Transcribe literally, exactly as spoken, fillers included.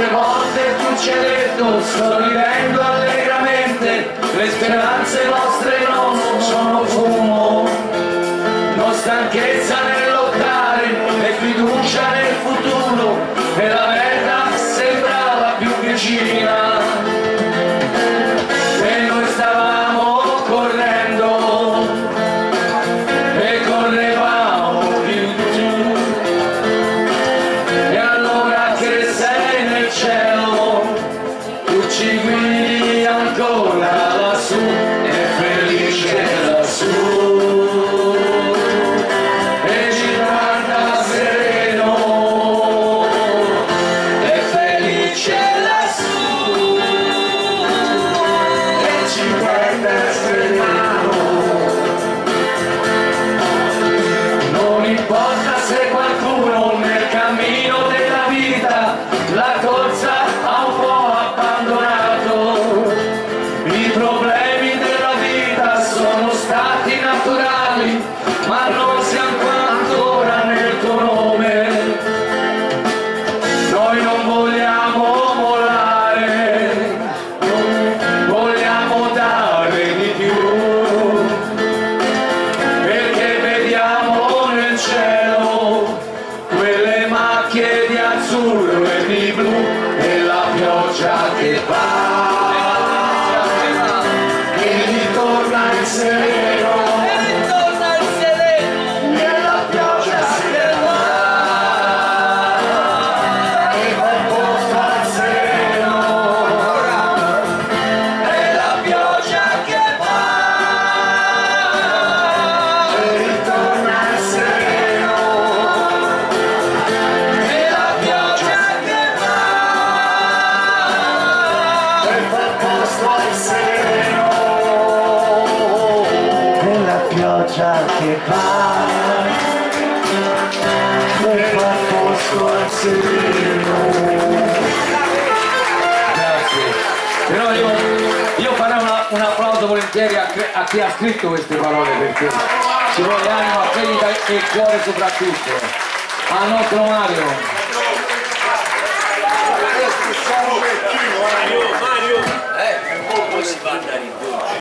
Quante volte tu ci hai detto, sorridendo allegramente, le speranze nostre non sono fumo, non stanchezza nel lottare e fiducia nel futuro, e la verità sembrava più vicina e noi stavamo correndo e correvamo più giù. E allora che sei nel cielo, tu ci guidi ancora lassù, è felice lassù e ci guarda sereno, è felice lassù e ci guarda sereno. Non importa se qualcuno nel cammino della vita la corsa ha un po' abbandonato, i problemi della vita sono stati naturali, ma non siamo ancora nel tuo nome. Noi non vogliamo mollare, vogliamo dare di più, perché vediamo nel cielo quelle macchie di azzurro e di blu e la pioggia che va e ritorna il sereno, e la pioggia che va e va in posto al sereno, e la pioggia che va e ritorna il sereno, e la pioggia che va e fa posto al sereno, e la pioggia che va e fa posto al sereno. Grazie. Però io, io farei una- un applauso volentieri a, cre- a chi ha scritto queste parole, perché ci vuole anima, credita e cuore soprattutto. Al nostro Mario. Mario, Mario, eh, non si va a andare in